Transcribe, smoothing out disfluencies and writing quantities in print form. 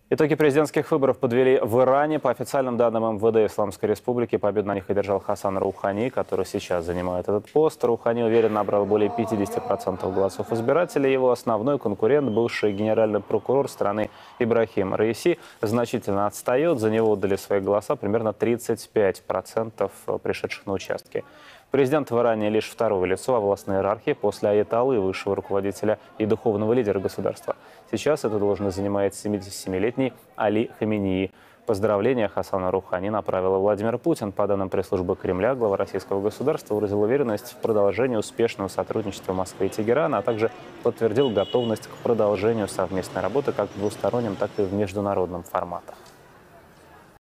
Итоги президентских выборов подвели в Иране. По официальным данным МВД Исламской Республики, победу на них одержал Хасан Роухани, который сейчас занимает этот пост. Роухани уверенно набрал более 50% голосов избирателей. Его основной конкурент, бывший генеральный прокурор страны Ибрахим Раиси, значительно отстает. За него отдали свои голоса примерно 35% пришедших на участки. Президент в Иране лишь второе лицо во властной иерархии после аятоллы, высшего руководителя и духовного лидера государства. Сейчас эту должность занимает 77-летний Али Хаменеи. Поздравления Хасана Роухани направил Владимир Путин. По данным пресс-службы Кремля, глава российского государства выразил уверенность в продолжении успешного сотрудничества Москвы и Тегерана, а также подтвердил готовность к продолжению совместной работы как в двустороннем, так и в международном форматах.